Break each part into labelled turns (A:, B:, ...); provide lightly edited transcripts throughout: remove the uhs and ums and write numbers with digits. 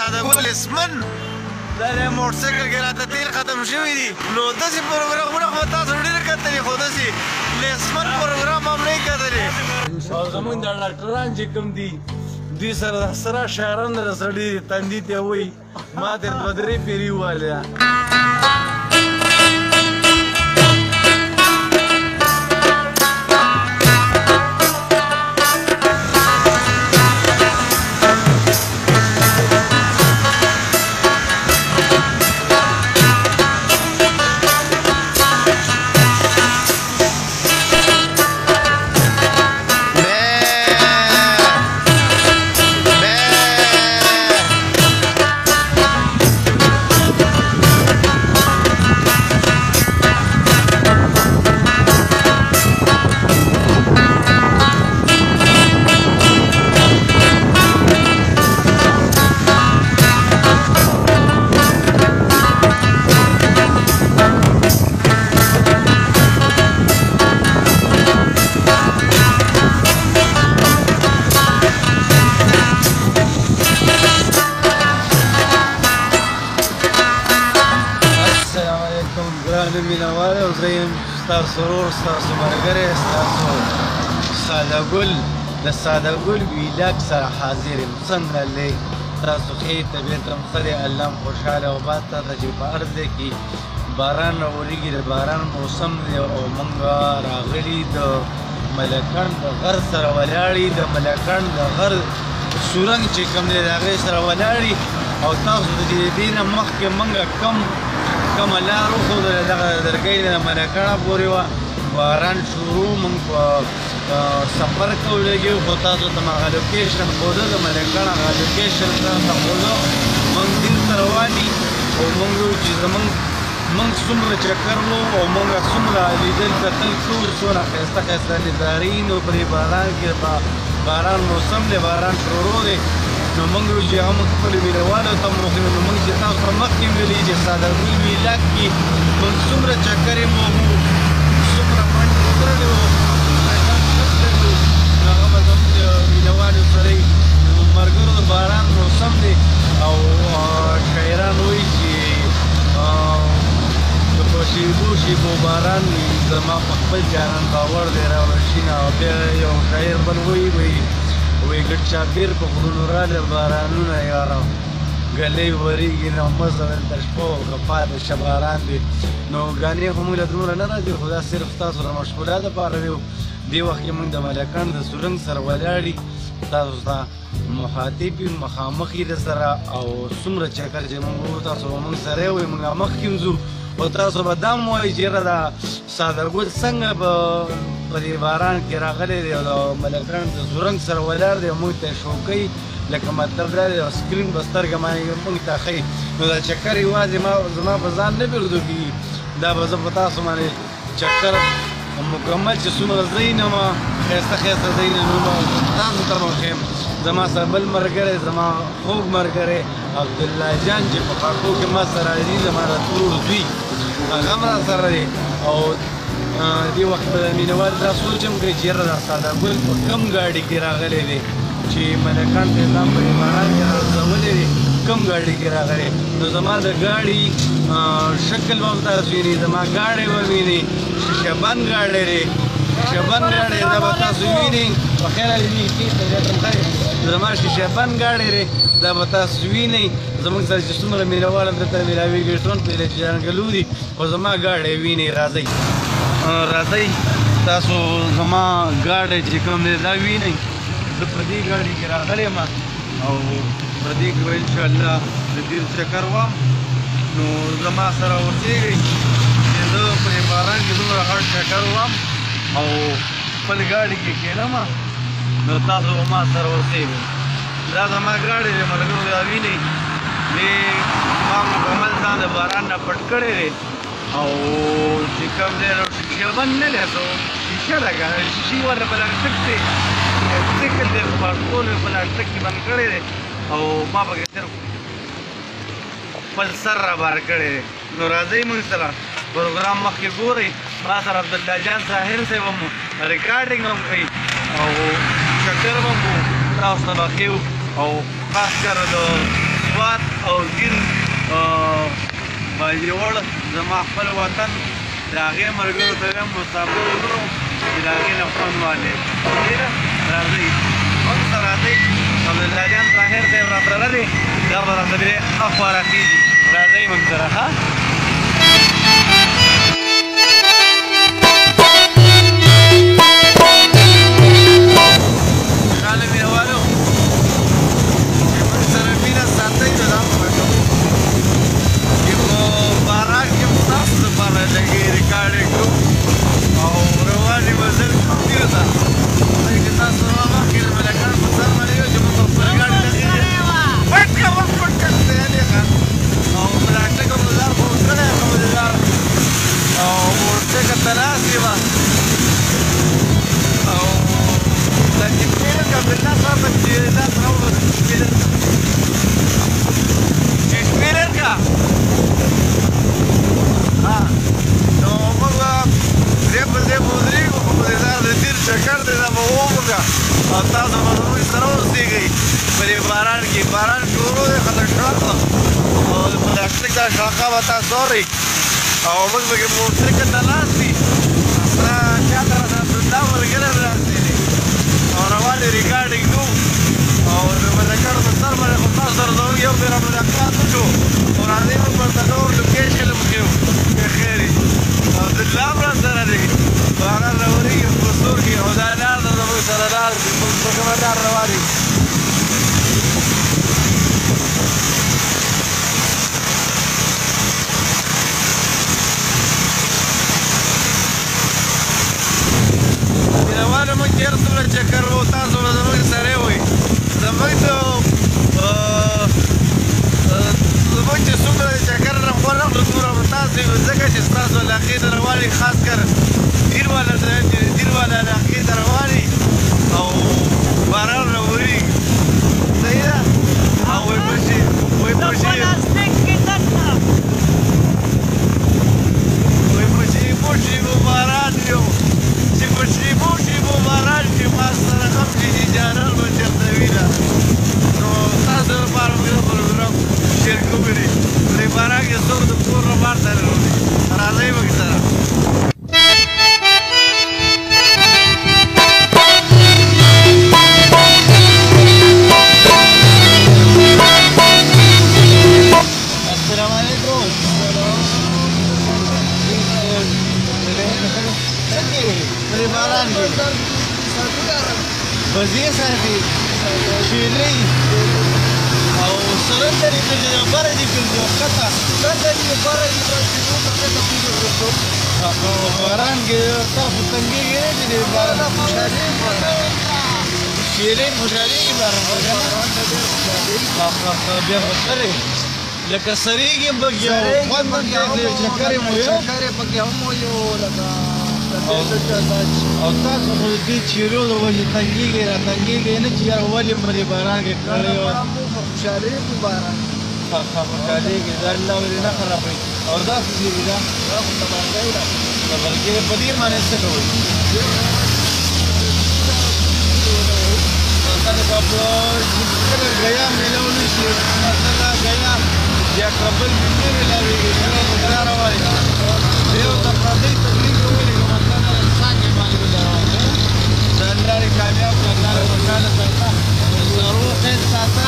A: ساده ګل اسمن دا د موټرسایکل کې راته تیل ختم شوي دي نو داسې پروګرامونه خو تاسو ډېر کتلي خو داسې لیسمن پروګرام هم نه یې کتلي او زمونږ د ډاکټران چې کوم دي دوی سره د سره شاعران د سړي تندي ته وایي ما تر دوه درې پیرې وویله مینوال او زه یم ستاسو ورور ستاسو ملګری ستاسو ساده ګل د ساده ګل ویلاګ سره حاضر یم څنګه دی تاسو ښې طبیعت هم ښه دی الله هم خوشحاله او باد ته چې په هر ځای کې باران راورېږي د باران موسم دی او موږ راغلي د ملکڼ د غر سره ولاړې د ملکڼ د غر سورنګ چې کوم دی د هغې سره ولاړې او تاسو د دې نه مخکې موږ کومه لار وښودله دغه درګۍ د ملکڼه پورې وه باران شروع موږ په سفر کې ولګېو خو تاسو ته هغه لوکیشن ښوده د ملکڼ هغه لوکیشن ته ښوده موږ دیر ته روان دي او موږ ویل چې موږ څومره چکر وو او موږ څومره لیدل کتل ټول څونه ښایسته ښایسته نظارې نو پرې باران کې باران موسم دی باران شروع دی نو موږ ویل چې هغه موږ خپلو مینهوالو ته هم وښیو نو موږ چې تاسو سره مخکې ویلي چې ساده ګل ویلاګ کې موږ څومره چکرې مو وو څومره منډې وکړلې وو نو هغه به زموږ د مینهوالو سره یې ملګرو د باران موسم دی او شاعران وایي چې په شیبو باران وي زما په خپل جانان باور دی راورشینه او بیا یو شاعر بل وایي وی ګډ چاپېر په غرونو راله بارانونه یاره ګلۍ ورېږي نو مزه د شپو غفاده شه باران دی نو ګانې خو موږ له دومره نه راځي خو دا صرف ستاسو د مشغولا دپاره وي دې وخت کې موږ د ملکڼ د سورنګ سره ولاړ تاسو ته مخاطب یو مخامخ یې درسره او څومره چکر چې موږ تاسو به موږ سره وي موږ مخکې ځو او تاسو به دا هم وایي چې یاره دا ساده ګل څنګه په دې باران کې راغلی دی او د ملکڼ د سورنګ سره ولاړ دی موږ ته شوقوي لکه مطلب دا دی سکرین په سترګه باندې موږ ته ښیي نو دا چکر یوازې زما په ځان نه پرېږدو کېږي دا به زه په تاسو باندې چکر مکمل چې څومره ځایونه ما ښایسته ښایسته ځایونه نو تاسو ته به ښیم زما سره بل ملګری زما خوږ ملګری عبدالله جان چې په خاکو کې ما سره راځي زما د ترور زوی هغه هم را سره دی او دې وخت به د مینهوال دا سوچ هم کوي چې یاره دا ساده ګل په کم ګاډي کې راغلی دی چې ملکڼ ته ځان په باران کې رسولی دی کم ګاډي کې راغلی نو زما د ګاډي شکل به هم تاسو وینئ زما ګاډی به وینئ شیشه بند ګاډی دی شیشه بند ګاډی دا به تاسو وینئ په خیر زما شیشه بند ګاډی دی دا به تاسو وینئ زموږ سره چې څومره مینهوال هم دلته میلاویږي ټول پهله چې جنګلو دي خو زما ګاډی وینئ راځئ راځئ تاسو زما ګاډی چې کوم دی دا وینئ زه په دې ګاډي کې راغلی یم او په دې کې به انشاءالله د ډېر چکر وم نو زما سره اوسېږئ چې زه په دې باران کې دومره غټ چکر وم او خپل ګاډي کې کښېنم نو تاسو به ما سره اوسېږئ دا زما ګاډی دی ملګرو دا وینئ دې ما مکمل ځان د باران نه پټ کړی دی او چې کوم دی نو شیشه بند نه دی څه شیشه ده که شیشې ورته پلاستیک دی سیکل دی خو ټول یې پلاستیک کې بند کړی دی او ما پکې صرف خپل سر را بار کړی دی نو راځئ موږ سره پروګرام مخکې ګورئ ما سره عبدالله جان ساحر صاحب هم ریکارډینګ هم کوي او چکر به مو تاسو ته به ښیو او خاص کر د سوات او ګیر باجوړ زما خپل وطن د هغې ملګرو ته هم مسافر وکړو چې د هغې نه خوند واخلې راځئ موږ سره راځئ عبدالله جان طاهر صاحب راسره لري دا به راته بیا اخوا راخېږي راځئ موږ سره ښه ګرانو مینهوالو چې موږ سره مینه ساتئ نو دا به کوو چې په باران کې هم ستاسو دپاره لږې ریکارډینګ کوو او روانې مزل کوو ډېرو ته ځکه چې تاسو زما مخکې د ملکان په سر باندې یو چې موږ په خپل ګاډي لګېږي پټ کوه پټ کړ دی او پلاټکه مو لار خو کړی ښه مزېدار او موټرسایکل ته ناست یم او دا چې سپېډر که عبدالله صاحب چې لاس راوړو سپېډر چې سپېډر که نو موږ ځای په ځای به ودرېږو خو مزېدار د تېر چکر دی دا به وموږه او تاسو به زموږ سره اوسېږئ په دې باران کې باران شروع دی خلک شاته او د پلاستیک دا شاخه به تاسو اورئ او موږ پکې موټرسایکل ته ناست دي دا چاته راسره عبدالله ملګری ناست دی او روان یې ریکارډینګ کوو او د ملکانو په سر باندې خو تاسو سره زموږ یو بېره ملاقات وشو او راځئ موږ ورته نور لوکیشن هم ښیو که خیر وي عبدالله هم راسره دی خو هغه راورېږي په سور کې او دا لار ده زموږ سره لار دي موږ په کومه لار روان یو مینهوالو موږ چې هر څومره چکر وو تاسو به زموږ سره وئ زموږ چې څومره د چکر نه خوند اخلو دومره به تاسو وي ځکه چې ستاسو علاقې ته روان وي خاص کر دیر والا علاقې ته روان وي او باران راورېږي صحیح ده او وایي پشي شیبو باران یو چې په شیبو باران کې ما سره غم دي جانان به چېرته وینه نو تاسو لپاره موږ دا پروګرام شیر کوو په دې باران کې څوک د کور نه بهر ته راوځي راځئ موږ سره وزیر صاحبي شیرې او سره درې د بره دي کړي کته کته دي بره دي چې نو څه څه کیږي او باران کې تاسو څنګه یې دي باران شیرې خوشالي باران بیا وسره لکه سریږي بګیو خو باندې چکر مو یو پکې هم یو لکه او تاسو خو د دې چیرو د وجې تنګېږئ راتنګېږئ نه چې یاره ولې مې دې باران کې کړی وه خوشحالېږو باران خوشحالېږي دا الله ولې نه خرابوي او داسې دي دا خو تباهګۍ ده تباهګۍ په دې معنی څه کوئ خلک په ګیا میله ونه شي مثلا ګیا یا کابل مې میلاوېږي دا روانې یو د پردۍ تکلیف وویلې لارې کامیاب کړه لارې خوشحاله ساته ضرور خیر ساته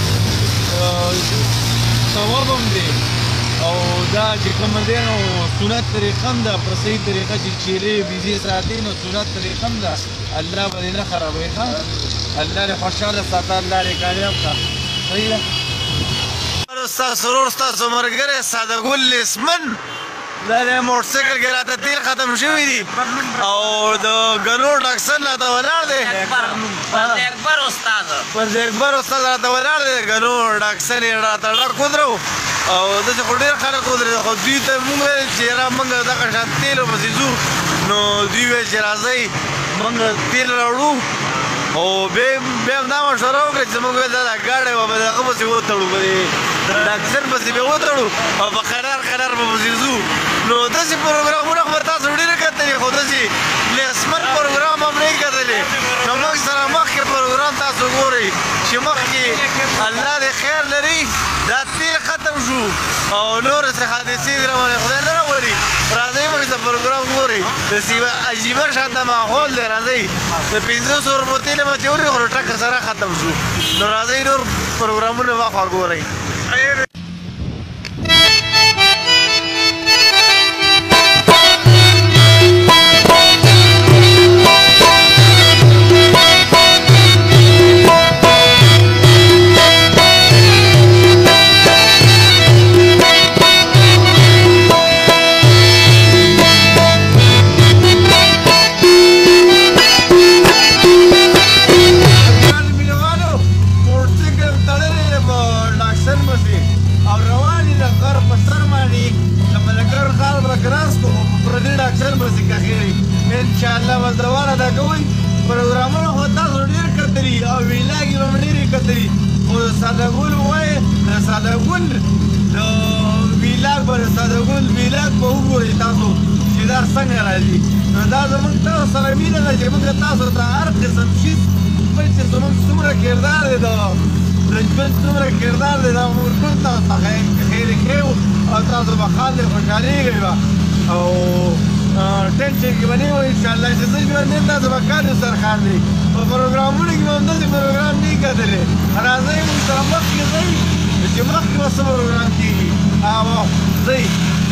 A: ثواب هم دی او دا چې کوم دی نو سنت طریقه هم ده په صحیح طریقه چې چیرې بیزې ساتي نو سنت طریقه هم ده الله به دې نه خرابوي ښه الله دې خوشحاله ساته الله دې کامیاب کړه صحیح ده ستاسو ورور ستاسو ملګری صادق اسمن دا د موټرسایکل کې راته تیل ختم شوي دي او د ګنور ډاکسن راته ولاړ دی
B: اکبر استاد
A: راته ولاړ دی ګنور ډاکسن یې راته ډک ودرو او داسې خو ډېر خلک ودرېدل خو دوی ته مونږ ویل چې یاره مونږ دغه شان تیل ورپسې ځو نو دوی ویل چې راځئ مونږ تیل راوړو او بیا هم دا مشوره وکړه چې زموږ ویل دا ګاډی به په دغه پسې وتړو په دې ډاکسن پسې به وتړو او په قرار به پسې ځو نو داسې پروګرامونه خو به تاسو ډېر کتلي خو داسې لیسمن پروګرام هم نه کتلي نو موږ سره مخکې پروګرام تاسو ګورئ چې مخکې الله دې خیر لري دا تیل شو او نور څه حادثې دي روانې خدای نه راولي راځئ موږ د پروګرام ګورئ د عجیبه شانته ماحول دی راځئ د 500 روپۍ نه به چې ورې خو ټکر سره ختم شو نو راځئ نور پروګرامونه واخوا ګورئ انشاءالله بس روانه ده کوئ پروګرامونه خو تاسو ډېر کتلي او ویلاګ یې به مې ډېرې کتلي خو د ساده ګل ووایې د ساده ګل د ویلاګ به د ساده ګل ویلاګ به وګورئ تاسو چې دا څنګه راځي نو دا زموږ تاسو سره مینه ده چې موږ تاسو ته هر قسم شي بل چې زموږ څومره کردار دی د ژوند څومره کردار دی دا موږ ټول تاسو ته خیر ښیو او تاسو به خالد خوشحالېږئ به او ټینشن کې به نه وي انشاءالله چې زه ژوند یم تاسو به کار یو سرخار دی په پروګرامونو کې به همداسې پروګرام نه وي کتلی راځئ موږ سره مخکې ځئ چې مخکې به څه پروګرام کېږي ځئ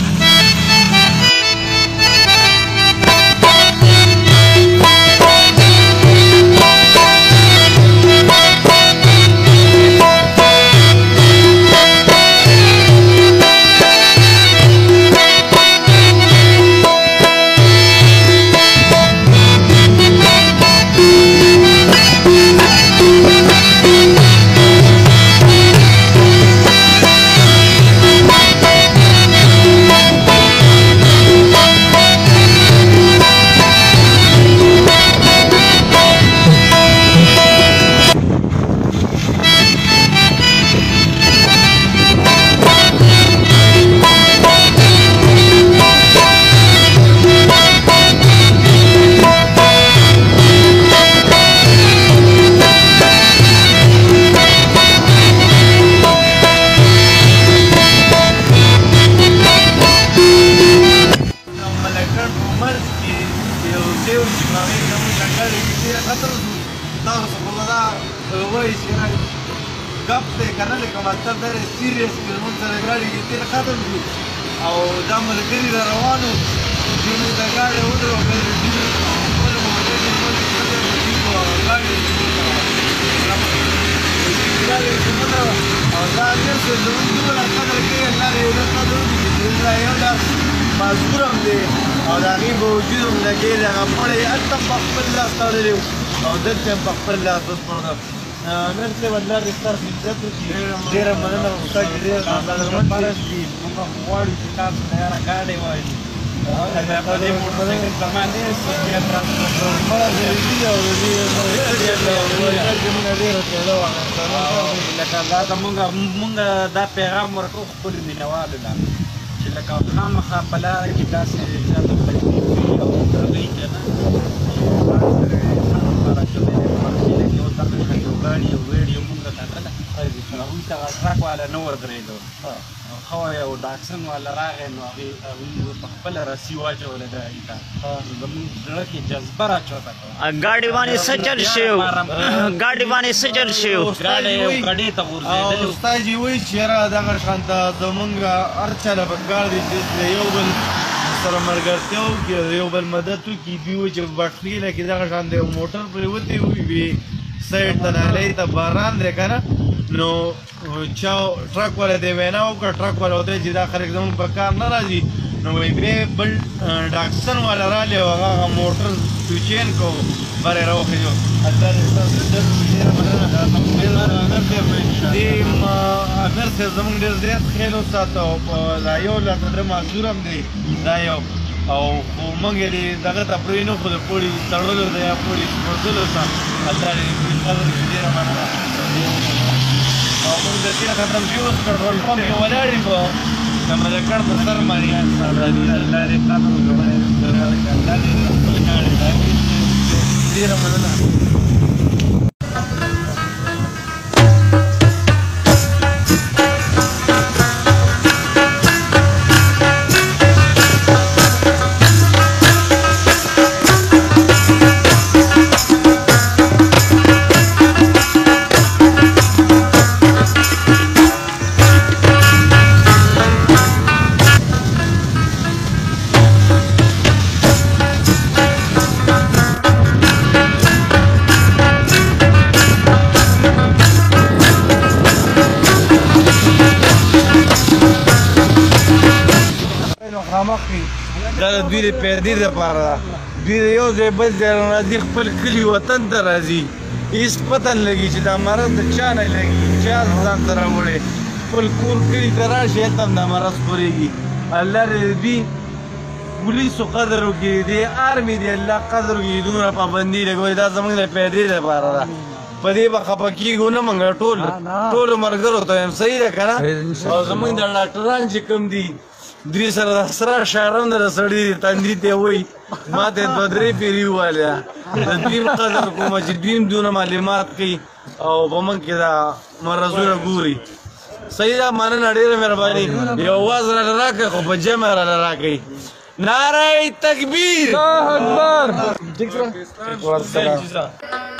A: ګپ دی که نه لکه مطلب دا دی سیریس که زموږ سره ګاډي کې تېل ختم شو او دا ملګري را روان وو چې موږ ته ګاډی ودرو خپله موټر چې ګاډي او دا امیر صاحب زموږ دومره قدر کوي الله دې یو قدر وکړي چې دا یو ډول مزدور هم دی او د هغې باوجود هم لګېدلی هغه پړی هلته هم په خپل لاس تړلی وو او دلته هم په خپل لاس وسپړده امیر صاحب الله دې ستاسو عزت وکړي ډېره مننه استاد چې ډېر قدرمن دی موږ غواړو چې تاسو ته یاره ګاډی وایي په دې موټرسایکل سامان دی لکه دا مونږ دا پیغام ورکوو خپلو مینهوالو ته چې لکه خامخا په لاره کې داسې چاته تکلیف وي او درغۍ که نه ګاډي یو ویډیو مونږ کتله هغوی ته ټرک والا نه وردرېدو خو یو ډاکسن والا راغی نو هغوی په خپله رسي واچوله ګاډي ته زموږ زړه کې جذبه راچوته
B: ګاډي باندې څه چل شوی ګاډي باندې څه چل شوی
A: ګاډی یو کډې ته غورځېدلی استاد جي وایي چې یاره دغه شانته زمونږ هر چاله پکار دی چې د یو بل سره ملګرتیا وکړي د یو بل مدد وکړي دوی وایي چې بټرېله کې دغه شانته یو موټر پرېوتی وي سایډ ته نالۍ ته باران دی که نه نو چا ټرک والا دې وینا وکړه ټرک والا ورته چې دا خلک زموږ په کار نه راځي نو وایي بیا بل ډاکسن والا راغلی او هغه موټر سویچین کو بری راوخېږو الله دې ستاسو عزت وکړي ډېره مننه دې امیر صاحب زموږ ډېر زیات خیال وساته او دا یو لکه زړه معذور هم دی دا یو او خو موږ یې دغه ته پرېنو خو د پوړي تړلو دی یا پوړي سپړدلو ته الله دې قدر وکړي ډېره مننه او موږ د تېره ختم شي اوس پټرول پمپ کې ولاړ یو د ملکړ په سر باندې الله دې قدر وکړي الله دې ډېره مننه دا د دوی د پیدې دپاره ده دوی د یو ځای بل ځای نه راځي خپل کلي وطن ته راځي هېڅ پته نه لګي چې دا مرض د چا نه لګي چا ځان ته راوړی خپل کور کلي ته راشي هلته هم دا مرض خپرېږي الله دې د دوی پولیسو قدر وکړي د آرمي د الله قدر وکړي دومره پابندي لګوي دا زموږ د پیدې دپاره ده په دې به خفه کېږو نه موږ ټولو ملګرو ته یم صحیح ده که نه او زموږ د ډاکټران چې کوم دي دوی سره د سره شاعران د سړي تندي ته وایي ما ته دوه درې پیرې وویله د دوی قدر کومه چې دوی هم دونه معلومات کوي او په موږ کې دا مرضونه ګوري صحیح ده مننه ډېره مهرباني یو اواز راله راکړئ خو په جمع راله راکړئ نعره تکبیر الله اکبر